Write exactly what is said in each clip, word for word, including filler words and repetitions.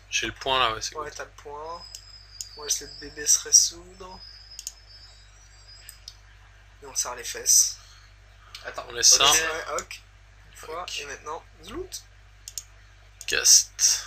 J'ai le point là, ouais, c'est Ouais, good. t'as le point. On laisse le bébé se ressoudre. Et on serre les fesses. Attends, On laisse ça. Ok, ouais, ok. Une fois, Ok. et maintenant, zlout. Cast.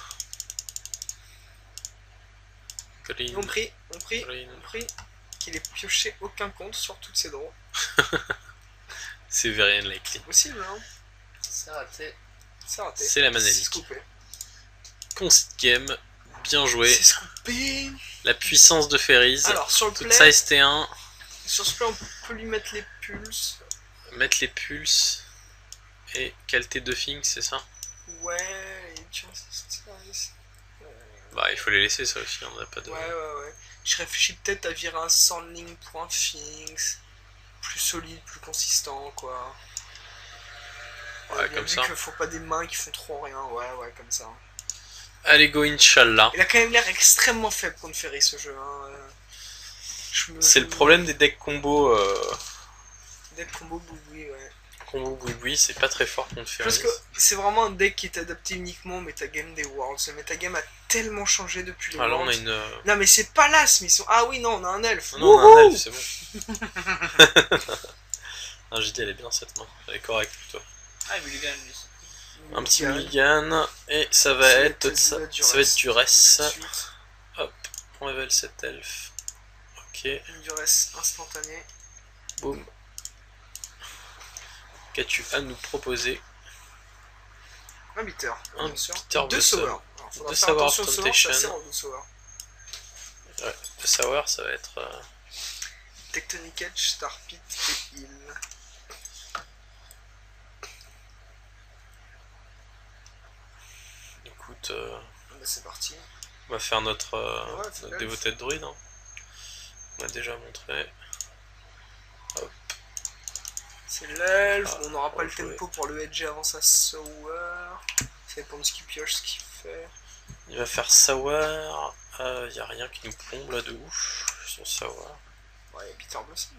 Et on Green. prie, on prie, Green. on prie qu'il ait pioché aucun compte sur toutes ses draws. C'est very unlikely. C'est possible, hein. c'est raté. C'est raté. C'est la C'est manalique. scoopé. Conceit game. Bien joué. C'est scoopé. La puissance de Ferries. Alors, sur le Toute play, size T un. sur ce play, on peut lui mettre les pulses. Mettre les pulses. Et qualité de Fink, c'est ça? Ouais, et tu vois, Bah, il faut les laisser, ça aussi, on n'a pas de. Ouais, ouais, ouais. Je réfléchis peut-être à virer un Sandling pour un Finks. Plus solide, plus consistant, quoi. Ouais, bien comme vu ça. qu'il faut pas des mains qui font trop rien. Ouais, ouais, comme ça. Allez, go, Inch'Allah. Il a quand même l'air extrêmement faible contre Ferry, ce jeu. Hein. Me... C'est le problème des decks combo. Euh... Deck combo boui, ouais. Combo boui, c'est pas très fort contre Ferry. Parce que c'est vraiment un deck qui est adapté uniquement au metagame des Worlds. Le metagame a tellement changé depuis les Ah, là, Worlds. on a une. euh, Non, mais c'est pas l'as, mais ils sont. Ah oui, non, on a un elfe. Non, non, on a un elfe, c'est bon. Non, j'ai dit, elle est bien cette main. Elle est correcte plutôt. Ah, Mulligan, lui. Un petit mulligan. Et ça va Ça va être. être Ça, du ça va être reste. du reste. Tout de suite. Hop, on level cet elfe. Ok, Une duresse instantanée. boum. Qu'as-tu à nous proposer? Un bitter, Un bien sûr. bitter Deux blossom. sour. Alors, faudra Deux faire sour attention au sour, temptation. c'est assez rare, deux sour. Ouais, le sour, ça va être. Euh... Tectonic Edge, Star Pit et Heal. Écoute, euh... Ah bah c'est parti. on va faire notre, euh, Ouais, notre dévoté de druide. Hein. On a déjà montré. Hop. C'est l'elfe, Ah, on n'aura pas le rejouer. tempo pour le edge avant sa sour. Ça dépend de ce qu'il pioche, ce qu'il fait. Il va faire sour. Il euh, n'y a rien qui nous plombe là de ouf. Son sour. Ouais, Bitter Blossom.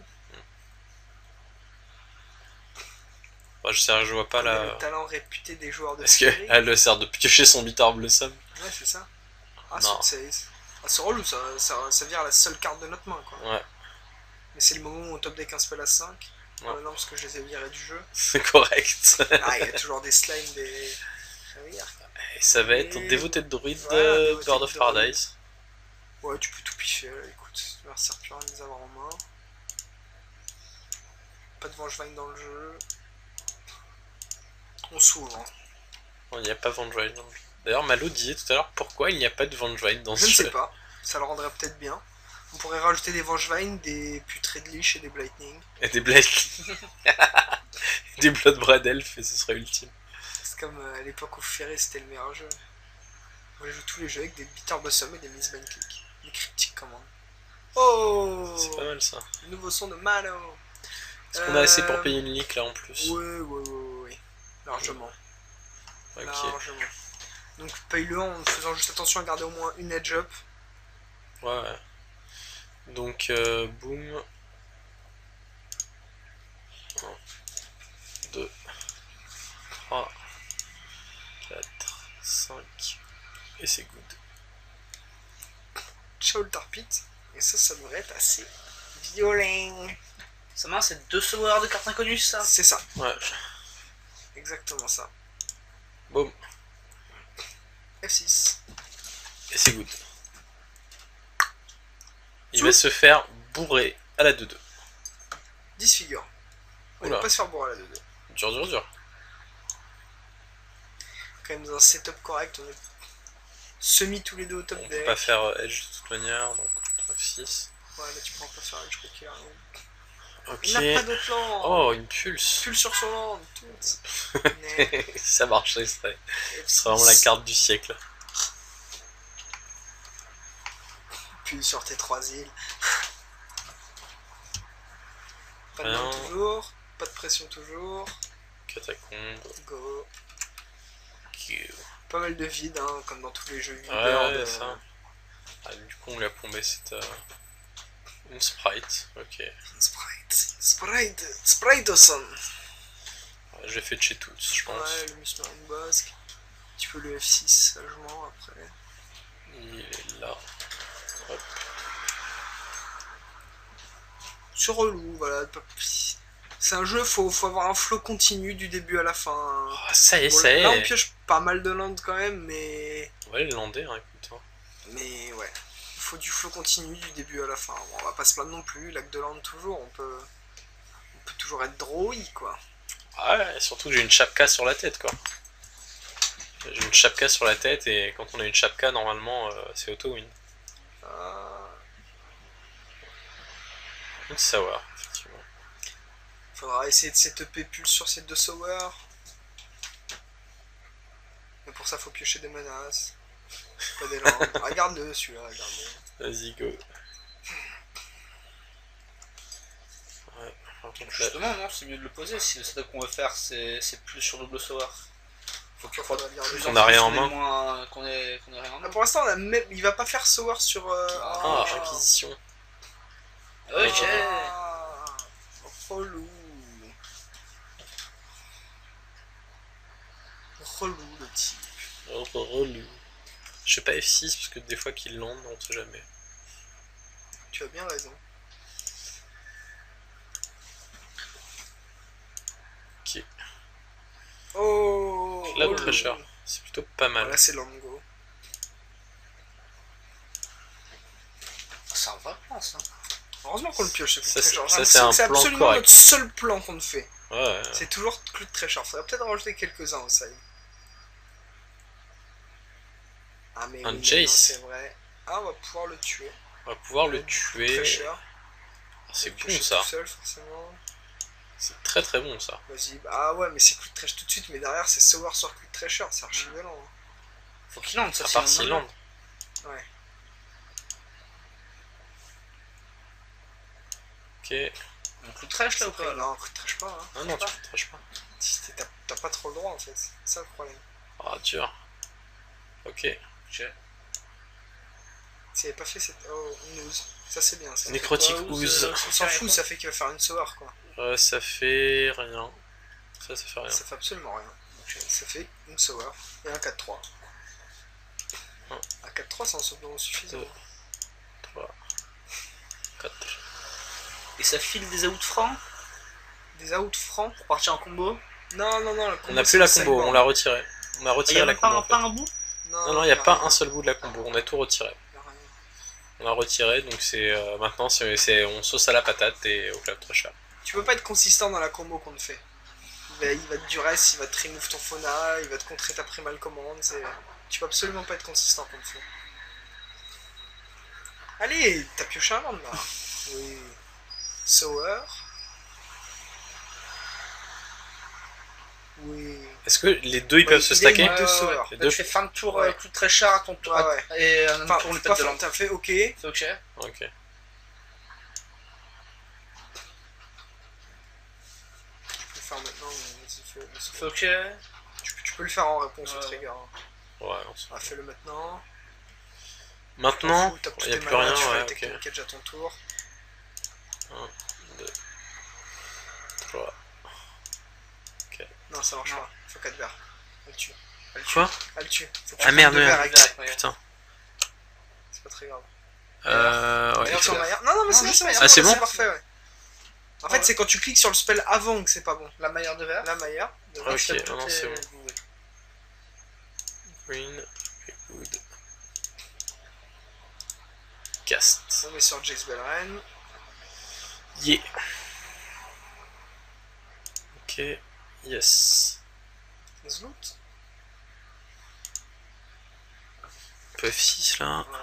Bah, je sais, je vois pas On a la. le talent réputé des joueurs de Est-ce série. qu'elle le sert de piocher son bitter blossom? Ouais, c'est ça. Ah, Non. c'est ah, c'est relou, ça, ça, ça vire la seule carte de notre main, quoi. Ouais. Mais c'est le moment où on top deck un spell à cinq. Ouais. Ah, non, parce que je les ai virés du jeu. C'est correct. Ah, il y a toujours des slimes, des. Et ça va être Et... dévoté de druide, Voilà, dévoté Bird de of druide. Paradise. Ouais, tu peux tout piffer, écoute, ça ne sert plus à rien de les avoir en main. Pas de Vengevine dans le jeu. On s'ouvre. Hein. Il n'y a pas Vengevine. D'ailleurs, Malo disait tout à l'heure pourquoi il n'y a pas de Vengevine dans Je ce ne jeu. sais pas, ça le rendrait peut-être bien. On pourrait rajouter des Vengevine, des Putré de Lich et des Blightning. Et des Blightning. Des Bloodbraid Elf, et ce serait ultime. C'est comme euh, à l'époque où Ferré c'était le meilleur jeu. On joue tous les jeux avec des Bitter Blossom et des Miss Bane Click. Des Cryptic Command. Oh, c'est pas mal ça. Le nouveau son de Malo. Est-ce qu'on a assez pour payer une leak là en plus? Ouais, ouais, ouais, ouais, ouais. Largement. Ok. Largement. Donc paye-le en faisant juste attention à garder au moins une edge up. Ouais, ouais. Donc, euh, boum. un, deux, trois, quatre, cinq. Et c'est good. Ciao le Tarpit. Et ça, ça devrait être assez violent. Sa main, c'est deux sauvegardes de cartes inconnues, ça? C'est ça. Ouais. Exactement ça. Boum. F six. Et c'est good. Il Tout. va se faire bourrer à la deux deux. dix figures. On Oula. va pas se faire bourrer à la deux deux. Dur, dur, dur. Quand même dans un setup correct, on est semi tous les deux au top On peut deck. pas faire euh, Edge de toute manière, donc F six. Ouais, là tu pourras pas faire edge croquer. Ok. Il n'a pas d'autre land. Oh, une pulse. Pulse sur son land. Tout. Mais... Ça marche, ça serait, F ce serait vraiment la carte du siècle. Pulse sur tes trois îles. Pas de Rien. main toujours. Pas de pression toujours. Catacombe. Go. Go. Pas mal de vide, hein, comme dans tous les jeux Ouais, Vibird, ouais, euh, ça. Ah, du coup, on lui a plombé cette. Euh... Une sprite, ok. Sprite. Sprite. Sprite au son. Ouais, je l'ai fait de chez toutes, je pense. Ouais, le Musmarine Basque. Tu peux le F six sagement après. Il est là. Hop. C'est relou, voilà. C'est un jeu, faut, faut avoir un flow continu du début à la fin. Oh, ça y est, Bon, ça y là, on est. pioche pas mal de landes quand même, mais. Ouais, le landais, hein, écoute. Hein. Mais ouais. Il faut du flow continu du début à la fin. Bon, on va pas se plaindre non plus, lac de Lande toujours, on peut. On peut toujours être droï, quoi. Ouais, surtout que j'ai une chapka sur la tête, quoi. J'ai une chapka sur la tête et quand on a une chapka, normalement, euh, c'est auto-win. Euh... Une savoir, effectivement. Faudra essayer de setuper Pulse sur ces deux Sower. Mais pour ça, faut piocher des menaces. Pas des landes. Regarde-le, celui-là, regarde-le. Vas-y, go. Ouais, par contre, là... Justement, non, c'est mieux de le poser. Si le setup qu'on veut faire, c'est plus sur double sour. Faut qu'il faut plus On a rien en qu'on ait main. moins- Qu'on ait, qu'on ait rien en main. Ah, pour l'instant, on a même... il va pas faire Sower sur. Euh... Ah, réquisition. Ok. Ah, relou. Relou le type. Oh, relou. Je fais pas F six parce que des fois qu'il lande, on sait jamais. Tu as bien raison. Ok. Oh, Là, relou. très cher. C'est plutôt pas mal. Voilà, c'est Lango. C'est un vrai plan, ça. Heureusement qu'on le pioche, Ça, c'est c'est- genre. ça, c'est un C'est plan absolument correct. notre seul plan qu'on fait. Ouais, ouais. C'est toujours Clue de Treasure. Faudrait peut-être en rajouter quelques-uns au side. Ah, mais Un oui, Jace. non, c'est vrai. Ah, on va pouvoir le tuer. On va pouvoir le tuer. Treasure. C'est Le bon piocher ça. tout seul, forcément. C'est très très bon ça. Vas-y. Ah, ouais, mais c'est Clue de Treasure tout de suite, mais derrière, c'est Sower sur Clue de Treasure. C'est archi violent. Hein. Faut qu'il lande, ça, À part sinon, s'il non. lande. Ouais. Ok. Donc le trash là ou C'est pas pas- Non, Clue de Treasure pas. Hein. Ah non, tu ne triches pas. Si t'es- T'as t'as pas trop le droit en fait. C'est ça le problème. Ah, dur. Ok. Ok. S'il avait pas fait cette. Oh, une ooze. Ça c'est bien ça. Nécrotique quoi, ooze. ooze, On s'en fout, ça fait qu'il va faire une Sower quoi. Euh, ça fait rien. Ça, ça fait rien. Ça fait absolument rien. Donc, ça fait une Sower et un quatre trois. Un. Un quatre trois c'est en simplement suffisant. Deux. trois, quatre. Et ça file des outs francs Des outs francs. pour partir en combo. Non, non, non, la combo, On n'a c'est plus la le combo, sideboard. on l'a retiré. On a Il y retiré a la même pas, combo un- en fait. pas un bout. Non, non, il n'y a y pas rien. un seul bout de la combo, on a tout retiré. Y a rien. On a retiré, donc c'est euh, maintenant c'est c'est- on sauce à la patate et au club très cher. Tu peux pas être consistant dans la combo qu'on te fait. Il va, il va te duress, il va te remove ton fauna, il va te contrer ta primal commande. c'est- Tu peux absolument pas être consistant comme ça. Allez, t'as pioché un land là. Oui. Sower. Oui. Est-ce que les deux ils Ouais, peuvent se il est stacker deux Sower. Les Là, deux. tu fais fin de tour, Ouais. euh, coup de très cher à ton tour. Ouais, ouais. Et un Enfin, tour, le pas pète de fait- lande. t'as fait ok. C'est ok. Ok. Tu peux le faire maintenant, mais vas-y, fais-le. C'est ok. Tu, peux- tu peux le faire en réponse au Ouais. trigger. hein. Ouais, on s'en Ah, fout. fais-le maintenant. Maintenant, T'en fous, t'as tous il n'y a tes plus manas, rien, tu fais ouais, la ok. technique edge à ton tour. un, deux, trois. Non, ça marche Non. pas. Faut quatre verres. Elle le tue. Elle le tue. Quoi Elle le tue. Faut que tu Ah prennes merde, deux verres merde. avec- Ouais. Putain. C'est pas très grave. Euh, ouais. D'ailleurs, sur faire. Maillard. Non, non, mais Non, c'est juste c'est- Maillard. Ah, c'est bon parfait, ouais. En fait, Ouais. c'est quand tu cliques sur le spell avant que c'est pas bon. La meilleure de verre. La Maillard. Ok, Tu tapes non, toutes c'est les- bon. Green, Wood. Cast. On met sur Jace Belren. Yeah. Ok, yes. Zloot. Un peu F six là. Ouais.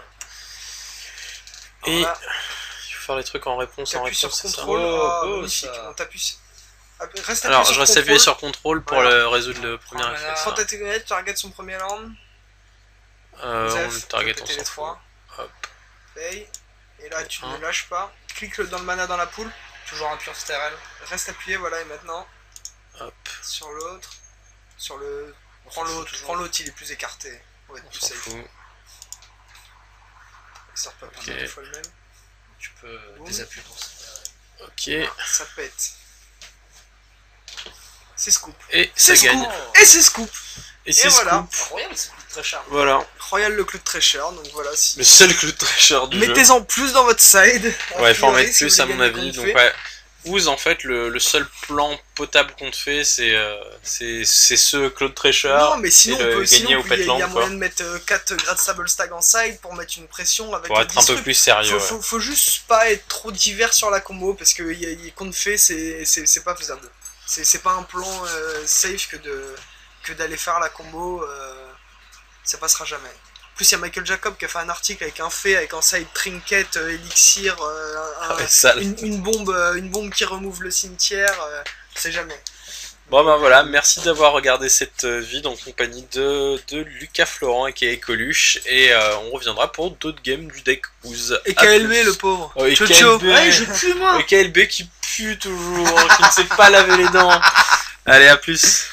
Et Alors là, il faut faire les trucs en réponse, en t'appuies sur réponse, c'est ça. contrôle. Oh, Ah, oh, magnifique. ça. On t'appuie sur. Ah, Reste appuyé Alors, sur je reste contrôle. appuyé sur contrôle pour Voilà. le résoudre le premier Prends un réflexe. Quand mana. t'as tes grenades, tu target son premier land. Euh, on Zef, le target, tu on peux péter s'en les fout. trois. Hop. Paye. Et là, tu Un. ne lâches pas. Clique le- dans le mana dans la poule. Toujours un pion stéril. Reste appuyé, voilà, et maintenant, Hop. sur l'autre. Sur le. Prends s'en fout l'autre, toujours. prends l'autre, il est plus écarté. On va être On plus s'en safe. fout. Il sort pas Ok. deux fois le même. Tu peux Boum. désappuyer ton stéril. Ok. Ah, ça pète. C'est scoop. Et C'est ça gagne. scoop. Et c'est scoop. Et c'est voilà. Scoop. Royal, ça coûte très cher. Voilà. Royal le cloud très cher, donc voilà. Si... Le seul clou très cher du jeu. Mettez-en plus dans votre side. a Ouais, faut en priori, mettre si plus vous à voulez mon gagner avis. contre Donc fait. ouais. Ouz, en fait, le, le seul plan potable qu'on te fait, c'est euh, c'est c'est ce Cloud Treasure. Non, mais sinon, et on le peut, sinon, gagner on au peut- il y a- il y a Petland, moyen quoi. de mettre euh, quatre Grad Stable Stag en side pour mettre une pression avec Pour les être un peu disrupts. plus sérieux. Faut, ouais. faut, faut juste pas être trop divers sur la combo parce que y a, y a, qu'on fait, c'est c'est- c'est pas faisable. C'est c'est pas un plan euh, safe que de que d'aller faire la combo. Euh, ça passera jamais. En plus, il y a Michael Jacob qui a fait un article avec un fait, avec un side trinket, euh, élixir, euh, un- Ah ouais, sale. une, une bombe, euh, une bombe qui remove le cimetière. Euh, c'est jamais. Bon ben voilà, merci d'avoir regardé cette euh, vide en compagnie de, de Lucas Florent et qui est Coluche. Et euh, on reviendra pour d'autres games du deck Ouz. Et À K L B plus. le pauvre. Oh, et Chocho. K L B. Ouais, je pue moi. Et K L B qui pue toujours, qui ne sait pas laver les dents. Allez, à plus.